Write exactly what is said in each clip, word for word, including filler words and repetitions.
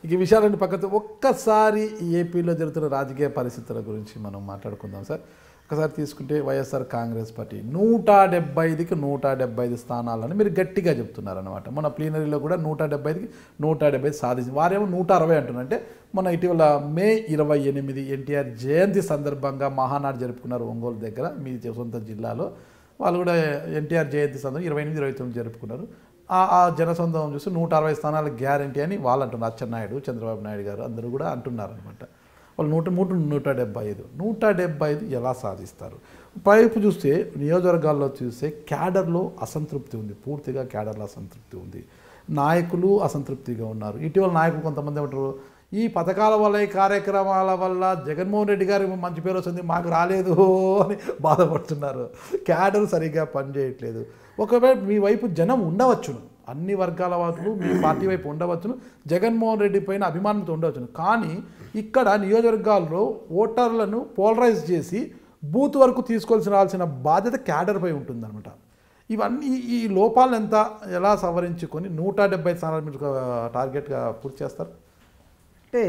ఈ విషయాలన్నీ పక్కన ఒక్కసారి ఏపీలో జరుగుతున్న రాజకీయ పరిస్థితుల గురించి మనం మాట్లాడుకుందాం సార్. ఒకసారి తీసుకుంటే వైఎస్ఆర్ కాంగ్రెస్ పార్టీ నూట డెబ్బై ఐదుకి నూట డెబ్బై ఐదు స్థానాలని మీరు గట్టిగా చెప్తున్నారనమాట. మన ప్లీనరీలో కూడా నూట డెబ్బై ఐదుకి నూట డెబ్బై సాధించింది. వారేమో నూట అరవై అంటున్నారు. అంటే మన ఇటీవల మే ఇరవై ఎనిమిది ఎన్టీఆర్ జయంతి సందర్భంగా మహానాడు జరుపుకున్నారు ఒంగోలు దగ్గర, మీ సొంత జిల్లాలో. వాళ్ళు కూడా ఎన్టీఆర్ జయంతి సందర్భంగా ఇరవై ఎనిమిది ఇరవై తొమ్మిది జరుపుకున్నారు. ఆ జనసందర్భం చూసి నూట అరవై స్థానాల గ్యారంటీ అని వాళ్ళు అంటున్నారు. అచ్చెన్నాయుడు, చంద్రబాబు నాయుడు గారు అందరూ కూడా అంటున్నారు అనమాట. వాళ్ళు నూట మూడు నూట డెబ్బై ఐదు నూట డెబ్బై ఐదు ఎలా సాధిస్తారు? పైపు చూస్తే నియోజకవర్గాల్లో చూస్తే క్యాడర్లో అసంతృప్తి ఉంది, పూర్తిగా క్యాడర్లో అసంతృప్తి ఉంది. నాయకులు అసంతృప్తిగా ఉన్నారు. ఇటీవల నాయకులు కొంతమంది ఏమంటారు, ఈ పథకాల వల్ల ఈ కార్యక్రమాల వల్ల జగన్మోహన్ రెడ్డి గారి మంచి పేరు వస్తుంది, మాకు రాలేదు అని బాధపడుతున్నారు. క్యాడర్ సరిగ్గా పనిచేయట్లేదు. ఒకవేళ మీ వైపు జనం ఉండవచ్చును, అన్ని వర్గాల వాళ్ళు మీ పార్టీ వైపు ఉండవచ్చును, జగన్మోహన్ రెడ్డి పైన అభిమానంతో ఉండవచ్చును. కానీ ఇక్కడ నియోజకవర్గాల్లో ఓటర్లను పోలరైజ్ చేసి బూత్ వరకు తీసుకొల్సిన రావాల్సిన బాధ్యత క్యాడర్పై ఉంటుందన్నమాట. ఇవన్నీ ఈ లోపాలను ఎంత ఎలా సవరించుకొని నూట డెబ్బై స్థానాలు మీరు టార్గెట్గా పూర్తి చేస్తారు? అంటే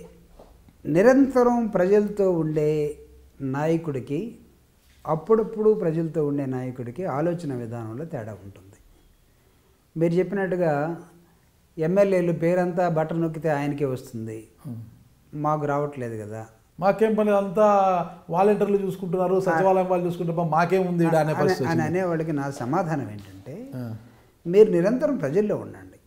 నిరంతరం ప్రజలతో ఉండే నాయకుడికి, అప్పుడప్పుడు ప్రజలతో ఉండే నాయకుడికి ఆలోచన విధానంలో తేడా ఉంటుంది. మీరు చెప్పినట్టుగా ఎమ్మెల్యేలు పేరంతా బటన్ నొక్కితే ఆయనకే వస్తుంది, మాకు రావట్లేదు కదా, మాకేం పని, అంతా వాలంటీర్లు చూసుకుంటున్నారు, సచివాలయం వాళ్ళు చూసుకుంటారు, మాకేం ఉంది అని అనేవాళ్ళకి నా సమాధానం ఏంటంటే, మీరు నిరంతరం ప్రజల్లో ఉండండి,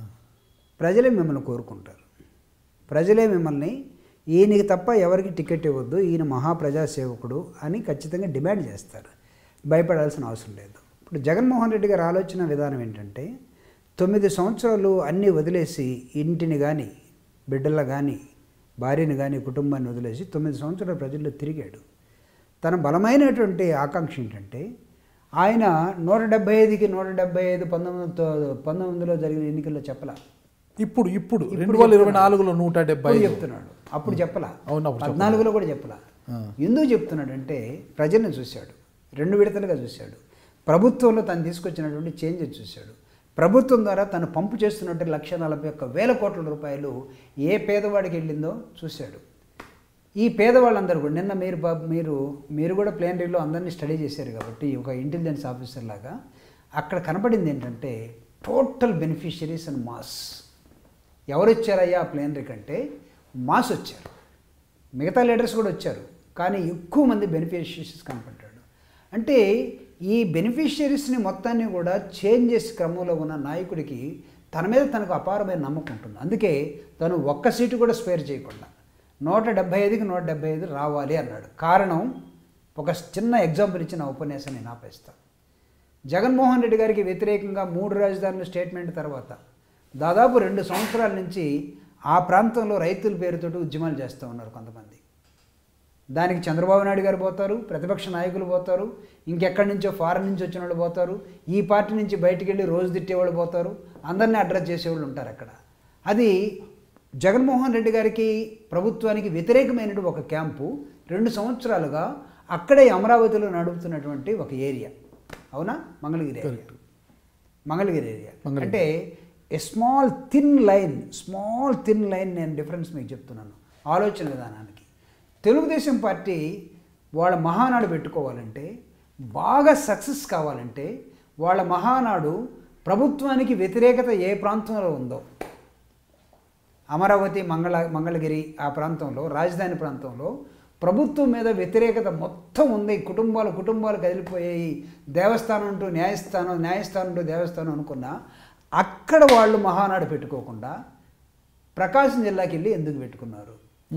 ప్రజలే మిమ్మల్ని కోరుకుంటారు, ప్రజలే మిమ్మల్ని ఈయనకి తప్ప ఎవరికి టికెట్ ఇవ్వద్దు, ఈయన మహాప్రజాసేవకుడు అని ఖచ్చితంగా డిమాండ్ చేస్తారు. భయపడాల్సిన అవసరం లేదు. ఇప్పుడు జగన్మోహన్ రెడ్డి గారి ఆలోచన విధానం ఏంటంటే, తొమ్మిది సంవత్సరాలు అన్నీ వదిలేసి ఇంటిని కానీ బిడ్డల కానీ భార్యని కానీ కుటుంబాన్ని వదిలేసి తొమ్మిది సంవత్సరాలు ప్రజల్లో తిరిగాడు. తన బలమైనటువంటి ఆకాంక్ష ఏంటంటే, ఆయన నూట డెబ్బై ఐదుకి నూట డెబ్బై ఐదు పంతొమ్మిది పంతొమ్మిదిలో జరిగిన ఎన్నికల్లో చెప్పలా, ఇప్పుడు ఇప్పుడు రెండు వేల ఇరవై నాలుగులో నూట డెబ్బై చెప్తున్నాడు. అప్పుడు చెప్పలా, పద్నాలుగులో కూడా చెప్పలా. ఎందుకు చెప్తున్నాడంటే, ప్రజల్ని చూశాడు, రెండు విడతలుగా చూశాడు, ప్రభుత్వంలో తను తీసుకొచ్చినటువంటి చేంజెస్ చూశాడు, ప్రభుత్వం ద్వారా తను పంపు చేస్తున్నట్టు లక్ష నలభై ఒక్క వేల కోట్ల రూపాయలు ఏ పేదవాడికి వెళ్ళిందో చూశాడు. ఈ పేదవాళ్ళందరూ కూడా నిన్న మీరు మీరు మీరు కూడా ప్లేనరీలో అందరినీ స్టడీ చేశారు కాబట్టి ఒక ఇంటెలిజెన్స్ ఆఫీసర్ లాగా అక్కడ కనపడింది ఏంటంటే, టోటల్ బెనిఫిషరీస్ అండ్ మాస్. ఎవరు వచ్చారయ్యా ఆ ప్లేనరీ కంటే మాస్ వచ్చారు, మిగతా లీడర్స్ కూడా వచ్చారు, కానీ ఎక్కువ మంది బెనిఫిషరీస్ కనపడ్డాడు. అంటే ఈ బెనిఫిషరీస్ని మొత్తాన్ని కూడా చేంజ్ చేసే క్రమంలో ఉన్న నాయకుడికి తన మీద తనకు అపారమైన నమ్మకం ఉంటుంది. అందుకే తను ఒక్క సీటు కూడా స్పేర్ చేయకుండా నూట డెబ్బై ఐదుకి నూట డెబ్బై ఐదు రావాలి అన్నాడు. కారణం, ఒక చిన్న ఎగ్జాంపుల్ ఇచ్చిన ఉపన్యాసం నేను ఆపేస్తాను. జగన్మోహన్ రెడ్డి గారికి వ్యతిరేకంగా మూడు రాజధానుల స్టేట్మెంట్ తర్వాత దాదాపు రెండు సంవత్సరాల నుంచి ఆ ప్రాంతంలో రైతుల పేరుతోటి ఉద్యమాలు చేస్తూ ఉన్నారు కొంతమంది. దానికి చంద్రబాబు నాయుడు గారు పోతారు, ప్రతిపక్ష నాయకులు పోతారు, ఇంకెక్కడి నుంచో ఫారెన్ నుంచి వచ్చిన వాళ్ళు పోతారు, ఈ పార్టీ నుంచి బయటికి వెళ్ళి రోజు తిట్టేవాళ్ళు పోతారు, అందరినీ అడ్రస్ చేసేవాళ్ళు ఉంటారు అక్కడ. అది జగన్మోహన్ రెడ్డి గారికి ప్రభుత్వానికి వ్యతిరేకమైనటువంటి ఒక క్యాంపు రెండు సంవత్సరాలుగా అక్కడే అమరావతిలో నడుపుతున్నటువంటి ఒక ఏరియా. అవునా? మంగళగిరి ఏరియా. మంగళగిరి ఏరియా అంటే a small thin line, small thin line. నేను డిఫరెన్స్ మీకు చెప్తున్నాను ఆలోచన విధానానికి. తెలుగుదేశం పార్టీ వాళ్ళ మహానాడు పెట్టుకోవాలంటే, బాగా సక్సెస్ కావాలంటే, వాళ్ళ మహానాడు ప్రభుత్వానికి వ్యతిరేకత ఏ ప్రాంతంలో ఉందో, అమరావతి, మంగళ మంగళగిరి ఆ ప్రాంతంలో, రాజధాని ప్రాంతంలో ప్రభుత్వం మీద వ్యతిరేకత మొత్తం ఉంది. కుటుంబాలు కుటుంబాలు కదిలిపోయాయి. దేవస్థానం అంటూ న్యాయస్థానం, న్యాయస్థానం అంటూ దేవస్థానం అనుకున్నా అక్కడ వాళ్ళు మహానాడు పెట్టుకోకుండా ప్రకాశం జిల్లాకి వెళ్ళి ఎందుకు పెట్టుకున్నారు?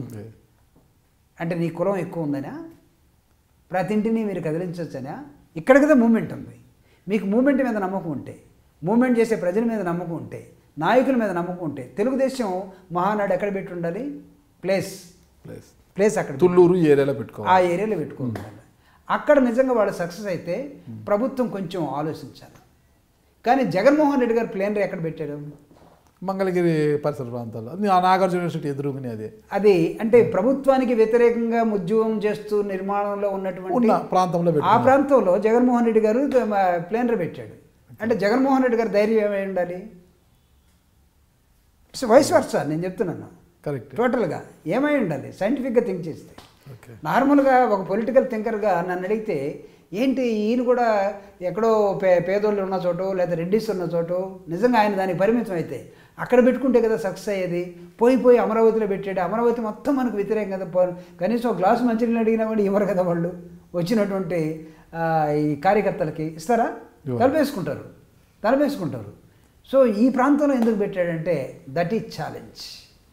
అంటే నీ కులం ఎక్కువ ఉందనా? ప్రతి ఇంటిని మీరు కదిలించవచ్చనా? ఇక్కడ కదా మూమెంట్ ఉంది. మీకు మూమెంట్ మీద నమ్మకం ఉంటే, మూమెంట్ చేసే ప్రజల మీద నమ్మకం ఉంటే, నాయకుల మీద నమ్మకం ఉంటే, తెలుగుదేశం మహానాడు ఎక్కడ పెట్టి ఉండాలి? ప్లేస్ ప్లేస్ ప్లేస్ అక్కడ తుళ్ళూరు ఏరియాలో పెట్టుకో, ఆ ఏరియాలో పెట్టుకోవాలి. అక్కడ నిజంగా వాళ్ళు సక్సెస్ అయితే ప్రభుత్వం కొంచెం ఆలోచించాలి. కానీ జగన్మోహన్ రెడ్డి గారు ప్లేనరీ ఎక్కడ పెట్టాడు? మంగళగిరి పరిసర ప్రాంతాల్లో, నాగార్జున యూనివర్సిటీ ఎదురుగుని. అదే అది అంటే ప్రభుత్వానికి వ్యతిరేకంగా ఉద్యమం చేస్తూ నిర్మాణంలో ఉన్నటువంటి ప్రాంతంలో, ఆ ప్రాంతంలో జగన్మోహన్ రెడ్డి గారు ప్లేనరీ పెట్టాడు. అంటే జగన్మోహన్ రెడ్డి గారు ధైర్యం ఏమై ఉండాలి? సో వయసు వర్స నేను చెప్తున్నాను కరెక్ట్. టోటల్గా ఏమై ఉండాలి సైంటిఫిక్గా థింక్ చేస్తే. ఓకే. నార్మల్గా ఒక పొలిటికల్ థింకర్గా నన్ను అడిగితే ఏంటి ఈయన కూడా ఎక్కడో పే పేదోళ్ళు ఉన్న చోటు లేదా రెడ్డిస్ ఉన్న చోటు నిజంగా ఆయన దానికి పరిమితం అయితే అక్కడ పెట్టుకుంటే కదా సక్సెస్ అయ్యేది. పోయి పోయి అమరావతిలో పెట్టాడు, అమరావతి మొత్తం మనకు వ్యతిరేకం కదా. పో కనీసం ఒక గ్లాసు మంచినీళ్ళు అడిగినా కూడా ఇవ్వరు కదా వాళ్ళు. వచ్చినటువంటి ఈ కార్యకర్తలకి ఇస్తారా? తలపేసుకుంటారు తలపేసుకుంటారు సో ఈ ప్రాంతంలో ఎందుకు పెట్టాడంటే that is challenge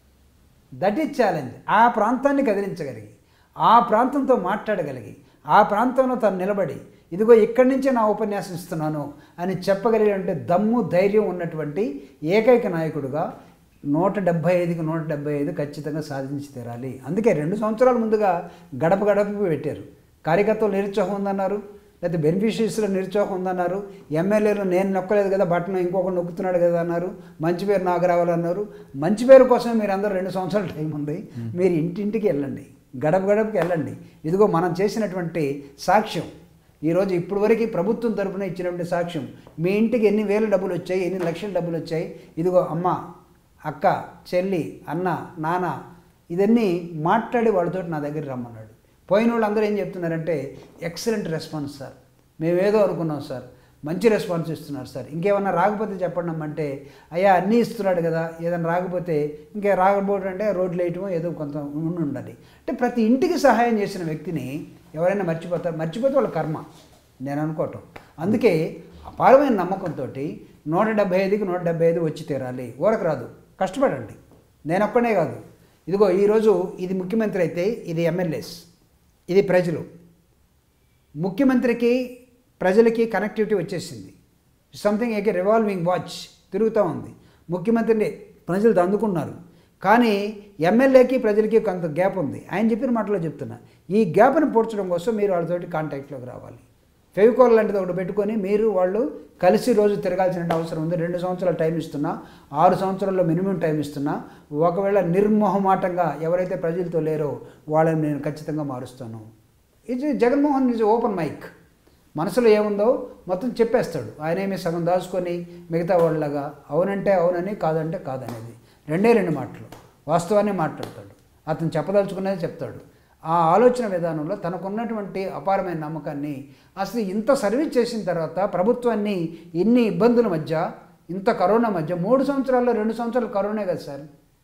that is challenge ఆ ప్రాంతాన్ని కదిలించగలిగి, ఆ ప్రాంతంతో మాట్లాడగలిగి, ఆ ప్రాంతంలో తను నిలబడి ఇదిగో ఇక్కడి నుంచే నా ఉపన్యాసం ఇస్తున్నాను అని చెప్పగలిగే దమ్ము ధైర్యం ఉన్నటువంటి ఏకైక నాయకుడుగా నూట డెబ్బై ఐదుకి నూట డెబ్బై ఐదు ఖచ్చితంగా సాధించి తీరాలి. అందుకే రెండు సంవత్సరాల ముందుగా గడప గడపకు పెట్టారు. కార్యకర్తలు నిరుత్సాహం ఉందన్నారు, లేకపోతే బెనిఫిషరీస్లో నిరుత్సాహం ఉందన్నారు, ఎమ్మెల్యేలు నేను నొక్కలేదు కదా బట్టను ఇంకొకటి నొక్కుతున్నాడు కదా అన్నారు, మంచి పేరు నాకు రావాలన్నారు. మంచి పేరు కోసమే మీరు అందరూ రెండు సంవత్సరాల టైం ఉంది. మీరు ఇంటింటికి వెళ్ళండి, గడప గడపకి వెళ్ళండి. ఇదిగో మనం చేసినటువంటి సాక్ష్యం ఈరోజు ఇప్పుడు వరకు ప్రభుత్వం తరపున ఇచ్చినటువంటి సాక్ష్యం. మీ ఇంటికి ఎన్ని వేల డబ్బులు వచ్చాయి, ఎన్ని లక్షల డబ్బులు వచ్చాయి, ఇదిగో అమ్మ, అక్క, చెల్లి, అన్న, నాన్న, ఇదన్నీ మాట్లాడి వాళ్ళతో నా దగ్గర రమ్మన్నాడు. పోయిన వాళ్ళు అందరూ ఏం చెప్తున్నారంటే ఎక్సలెంట్ రెస్పాన్స్ సార్, మేమేదో అనుకున్నాం సార్, మంచి రెస్పాన్స్ ఇస్తున్నారు సార్, ఇంకేమన్నా రాకపోతే చెప్పండి అంటే అయ్యా అన్నీ ఇస్తున్నాడు కదా, ఏదైనా రాకపోతే ఇంకే రాకపోవడం అంటే రోడ్లు వేయటమో ఏదో కొంత ఉండి ఉండాలి అంటే ప్రతి ఇంటికి సహాయం చేసిన వ్యక్తిని ఎవరైనా మర్చిపోతారు. మర్చిపోతే వాళ్ళ కర్మ నేను అనుకోవటం. అందుకే అపారమైన నమ్మకంతో నూట డెబ్బై ఐదుకి నూట డెబ్బై ఐదు వచ్చి తీరాలి. ఊరకు రాదు, కష్టపడండి. నేను ఒక్కనే కాదు, ఇదిగో ఈరోజు ఇది ముఖ్యమంత్రి అయితే ఇది ఎమ్మెల్యేస్, ఇది ప్రజలు. ముఖ్యమంత్రికి ప్రజలకి కనెక్టివిటీ వచ్చేసింది. సంథింగ్ ఏకే రివాల్వింగ్ వాచ్ తిరుగుతూ ఉంది. ముఖ్యమంత్రిని ప్రజలు అందుకున్నారు, కానీ ఎమ్మెల్యేకి ప్రజలకి కొంత గ్యాప్ ఉంది. ఆయన చెప్పిన మాటలో చెప్తున్నా, ఈ గ్యాప్ని పూడ్చడం కోసం మీరు వాళ్ళతోటి కాంటాక్ట్లోకి రావాలి. ఫెవికాల్ లాంటిది ఒకటి పెట్టుకొని మీరు వాళ్ళు కలిసి రోజు తిరగాల్సిన అవసరం ఉంది. రెండు సంవత్సరాలు టైం ఇస్తున్నా, ఆరు సంవత్సరాల్లో మినిమం టైం ఇస్తున్నా, ఒకవేళ నిర్మోహమాటంగా ఎవరైతే ప్రజలతో లేరో వాళ్ళని నేను ఖచ్చితంగా మారుస్తాను. ఇది జగన్మోహన్ ఈజ్ ఓపెన్ మైక్, మనసులో ఏముందో మొత్తం చెప్పేస్తాడు. ఆయనేమి సగం దాచుకొని మిగతా వాళ్ళలాగా అవునంటే అవునని కాదంటే కాదనేది రెండే రెండు మాటలు వాస్తవాన్ని మాట్లాడతాడు. అతను చెప్పదలుచుకునేది చెప్తాడు. ఆ ఆలోచన విధానంలో తనకున్నటువంటి అపారమైన నమ్మకాన్ని, అసలు ఇంత సర్వీస్ చేసిన తర్వాత ప్రభుత్వాన్ని ఇన్ని ఇబ్బందుల మధ్య, ఇంత కరోనా మధ్య, మూడు సంవత్సరాల్లో రెండు సంవత్సరాలు కరోనే కదా సార్,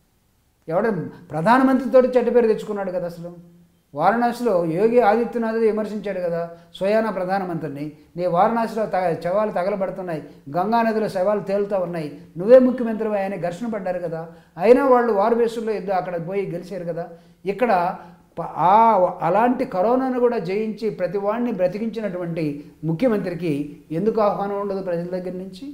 ఎవడ ప్రధానమంత్రితో చెడ్డ పేరు తెచ్చుకున్నాడు కదా. అసలు వారణాసిలో యోగి ఆదిత్యనాథ్ విమర్శించాడు కదా స్వయాన ప్రధానమంత్రిని, నీ వారణాసిలో త శవాలు తగలబడుతున్నాయి, గంగానదిలో శవాలు తేలుతూ ఉన్నాయి, నువ్వే ముఖ్యమంత్రి ఆయన ఘర్షణ పడ్డారు కదా. అయినా వాళ్ళు వారు బేసుల్లో ఇద్దరు అక్కడ పోయి గెలిచారు కదా. ఇక్కడ ఆ అలాంటి కరోనాను కూడా జయించి ప్రతి వాడిని బ్రతికించినటువంటి ముఖ్యమంత్రికి ఎందుకు ఆహ్వానం ఉండదు ప్రజల దగ్గర నుంచి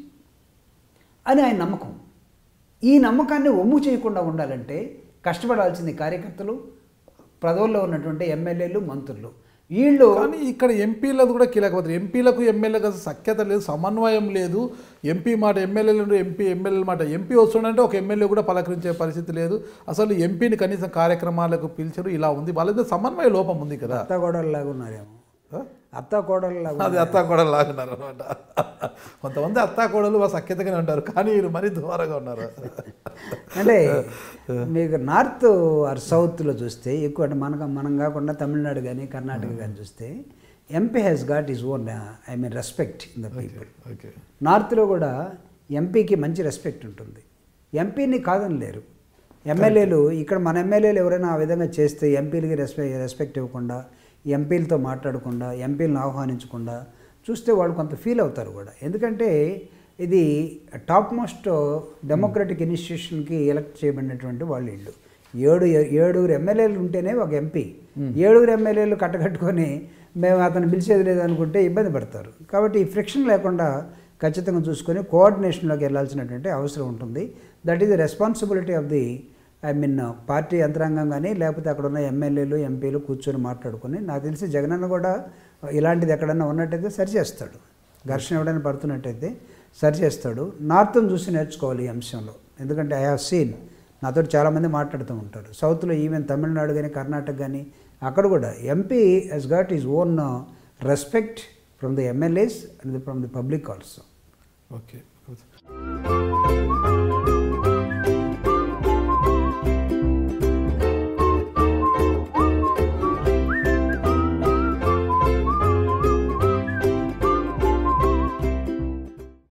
అని ఆయన నమ్మకం. ఈ నమ్మకాన్ని ఒమ్ము చేయకుండా ఉండాలంటే కష్టపడాల్సింది కార్యకర్తలు, పదవుల్లో ఉన్నటువంటి ఎమ్మెల్యేలు, మంత్రులు. వీళ్ళు కానీ ఇక్కడ ఎంపీలకు కూడా కీలకపత్రం. ఎంపీలకు ఎమ్మెల్యేలకు అసలు సఖ్యత లేదు, సమన్వయం లేదు. ఎంపీ మాట ఎమ్మెల్యేలు, ఎంపీ ఎమ్మెల్యేల మాట ఎంపీ వస్తుందంటే ఒక ఎమ్మెల్యే కూడా పలకరించే పరిస్థితి లేదు. అసలు ఎంపీని కనీసం కార్యక్రమాలకు పిలిచరు. ఇలా ఉంది, వాళ్ళతో సమన్వయ లోపం ఉంది కదా. అత్త కోడళ్ళలాగా ఉన్నారేమో, అత్త కోడళ్ళలాగా. అది అత్తా కోడలు లాగున్నారు అనమాట. కొంతమంది అత్తా కోడలు సఖ్యతగానే ఉంటారు, కానీ వీళ్ళు మరీ దూరంగా ఉన్నారు. అంటే మీకు నార్త్ ఆర్ సౌత్లో చూస్తే ఎక్కువ, అంటే మనకు మనం కాకుండా తమిళనాడు కానీ కర్ణాటక కానీ చూస్తే MP has got is own I mean respect in the people. నార్త్లో కూడా ఎంపీకి మంచి రెస్పెక్ట్ ఉంటుంది. ఎంపీని కాదని లేరు. ఎమ్మెల్యేలు ఇక్కడ మన ఎమ్మెల్యేలు ఎవరైనా ఆ విధంగా చేస్తే ఎంపీలకి రెస్పెక్ట్ రెస్పెక్ట్ ఇవ్వకుండా, ఎంపీలతో మాట్లాడకుండా, ఎంపీలను ఆహ్వానించకుండా చూస్తే వాళ్ళు కొంత ఫీల్ అవుతారు కూడా. ఎందుకంటే ఇది టాప్ మోస్ట్ డెమోక్రటిక్ ఇన్స్టిట్యూషన్కి ఎలక్ట్ చేయబడినటువంటి వాళ్ళు వీళ్ళు. ఏడు ఏడుగురు ఎమ్మెల్యేలు ఉంటేనే ఒక ఎంపీ. ఏడుగురు ఎమ్మెల్యేలు కట్టకట్టుకొని మేము అతను పిలిచేది లేదనుకుంటే ఇబ్బంది పడతారు. కాబట్టి ఈ ఫ్రిక్షన్ లేకుండా ఖచ్చితంగా చూసుకొని కోఆర్డినేషన్లోకి వెళ్ళాల్సినటువంటి అవసరం ఉంటుంది. That is the responsibility of the I mean party యంత్రాంగం కానీ, లేకపోతే అక్కడ ఉన్న ఎమ్మెల్యేలు, ఎంపీలు కూర్చొని మాట్లాడుకొని, నాకు తెలిసి జగనన్న కూడా ఇలాంటిది ఎక్కడన్నా ఉన్నట్టయితే సరిచేస్తాడు. ఘర్షణ ఎవడైనా పడుతున్నట్టయితే సరిచేస్తాడు. నార్త్ని చూసి నేర్చుకోవాలి ఈ అంశంలో. ఎందుకంటే ఐ హ్యావ్ సీన్, నాతో చాలామంది మాట్లాడుతూ ఉంటారు. సౌత్లో ఈవెన్ తమిళనాడు కానీ కర్ణాటక కానీ అక్కడ కూడా MP has got is own respect from the MLAs and from the public also. Okay.